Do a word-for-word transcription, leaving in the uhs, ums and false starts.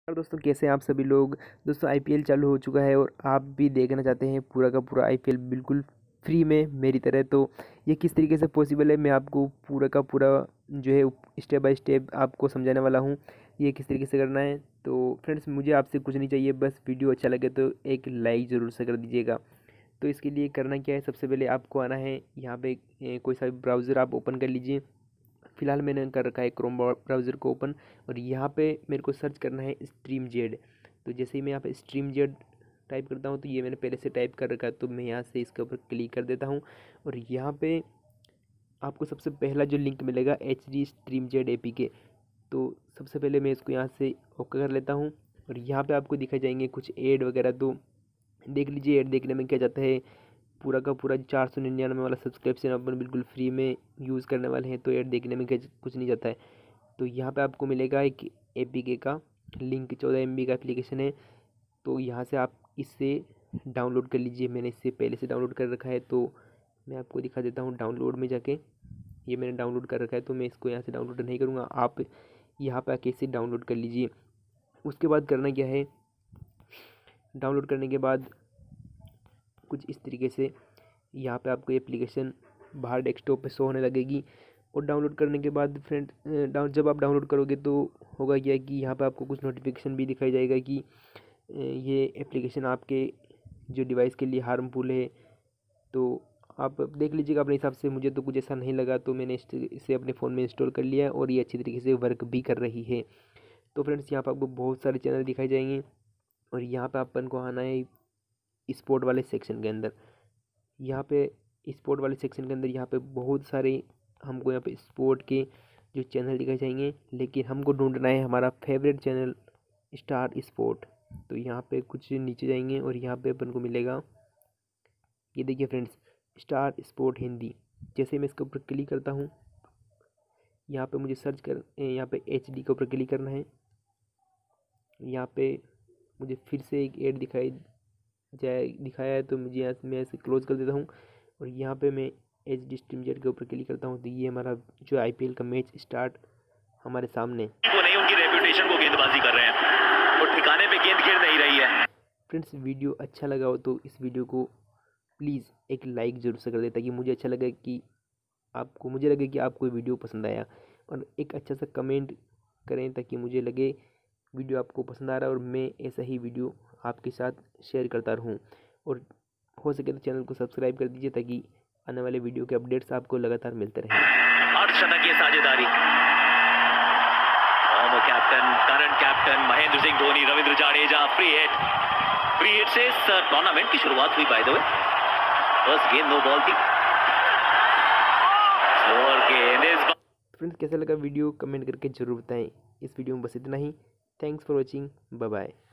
और दोस्तों कैसे हैं आप सभी लोग। दोस्तों आईपीएल चालू हो चुका है और आप भी देखना चाहते हैं पूरा का पूरा आईपीएल बिल्कुल फ्री में मेरी तरह। तो ये किस तरीके से पॉसिबल है, मैं आपको पूरा का पूरा जो है स्टेप बाय स्टेप आपको समझाने वाला हूँ ये किस तरीके से करना है। तो फ्रेंड्स मुझे आपसे कुछ नहीं चाहिए, बस वीडियो अच्छा लगे तो एक लाइक ज़रूर से कर दीजिएगा। तो इसके लिए करना क्या है, सबसे पहले आपको आना है यहाँ पे ए, कोई सा भी ब्राउज़र आप ओपन कर लीजिए। फ़िलहाल मैंने कर रखा है क्रोम ब्राउज़र को ओपन, और यहाँ पे मेरे को सर्च करना है स्ट्रीम जेड। तो जैसे ही मैं यहाँ पे स्ट्रीम जेड टाइप करता हूँ तो ये मैंने पहले से टाइप कर रखा है, तो मैं यहाँ से इसके ऊपर क्लिक कर देता हूँ। और यहाँ पे आपको सबसे पहला जो लिंक मिलेगा H D stream Z A P K, तो सबसे पहले मैं इसको यहाँ से ओके कर लेता हूँ। और यहाँ पे आपको दिखाई जाएंगे कुछ ऐड वगैरह, तो देख लीजिए। ऐड देखने में क्या जाता है, पूरा का पूरा चार सौ निन्यानवे वाला सब्सक्रिप्शन अपन बिल्कुल फ्री में यूज़ करने वाले हैं, तो ऐड देखने में कुछ नहीं जाता है। तो यहाँ पे आपको मिलेगा एक ए पी के का लिंक, चौदह एम बी का एप्लीकेशन है। तो यहाँ से आप इससे डाउनलोड कर लीजिए। मैंने इससे पहले से डाउनलोड कर रखा है, तो मैं आपको दिखा देता हूँ डाउनलोड में जाके। ये मैंने डाउनलोड कर रखा है, तो मैं इसको यहाँ से डाउनलोड नहीं करूँगा, आप यहाँ पर आके इसे डाउनलोड कर लीजिए। उसके बाद करना क्या है, डाउनलोड करने के बाद कुछ इस तरीके से यहाँ पे आपको एप्लीकेशन बाहर डेस्कटॉप पे शो होने लगेगी। और डाउनलोड करने के बाद फ्रेंड डाउन जब आप डाउनलोड करोगे तो होगा क्या कि यहाँ पे आपको कुछ नोटिफिकेशन भी दिखाई जाएगा कि ये एप्लीकेशन आपके जो डिवाइस के लिए हार्मफुल है। तो आप देख लीजिएगा अपने हिसाब से। मुझे तो कुछ ऐसा नहीं लगा, तो मैंने इसे अपने फ़ोन में इंस्टॉल कर लिया है और ये अच्छी तरीके से वर्क भी कर रही है। तो फ्रेंड्स यहाँ पर आपको बहुत सारे चैनल दिखाई जाएंगे, और यहाँ पर अपन को आना है स्पोर्ट वाले सेक्शन के अंदर। यहाँ पे स्पोर्ट वाले सेक्शन के अंदर यहाँ पे बहुत सारे हमको यहाँ पे स्पोर्ट के जो चैनल दिखाई जाएंगे, लेकिन हमको ढूंढना है हमारा फेवरेट चैनल स्टार स्पोर्ट। तो यहाँ पे कुछ नीचे जाएंगे और यहाँ पे अपन को मिलेगा, ये देखिए फ्रेंड्स, स्टार स्पोर्ट हिंदी। जैसे मैं इसके ऊपर क्लिक करता हूँ, यहाँ पे मुझे सर्च कर यहाँ पे एच डी के ऊपर क्लिक करना है। यहाँ पे मुझे फिर से एक ऐड दिखाई जाए दिखाया है, तो मुझे यहाँ मैं ऐसे क्लोज कर देता हूँ। और यहाँ पे मैं एच डी स्ट्रीम जेड के ऊपर क्लिक करता हूँ, तो ये हमारा जो आईपीएल का मैच स्टार्ट हमारे सामने। वो नहीं, उनकी रेपुटेशन को गेंदबाजी कर रहे हैं और ठिकाने पे गेंद गिर नहीं रही है। फ्रेंड्स वीडियो अच्छा लगा हो तो इस वीडियो को प्लीज़ एक लाइक ज़रूर से कर दे, ताकि मुझे अच्छा लगे कि आपको मुझे लगे कि आपको वीडियो पसंद आया। और एक अच्छा सा कमेंट करें ताकि मुझे लगे वीडियो आपको पसंद आ रहा है और मैं ऐसा ही वीडियो आपके साथ शेयर करता रहूं। और हो सके तो चैनल को सब्सक्राइब कर दीजिए ताकि आने वाले वीडियो के अपडेट्स आपको लगातार मिलते रहें। अर्धशतकीय साझेदारी, former captain, current captain Mahendra Singh Dhoni, Ravindra Jadeja, free hit free hit से इस टूर्नामेंट की शुरुआत हुई। बाय द वे फर्स्ट गेंद नो बॉल थी। स्लोअर गेंद इस फ्रेंड्स कैसा लगा वीडियो कमेंट करके ज़रूर बताएं। इस वीडियो में बस इतना ही। Thanks for watching, bye bye.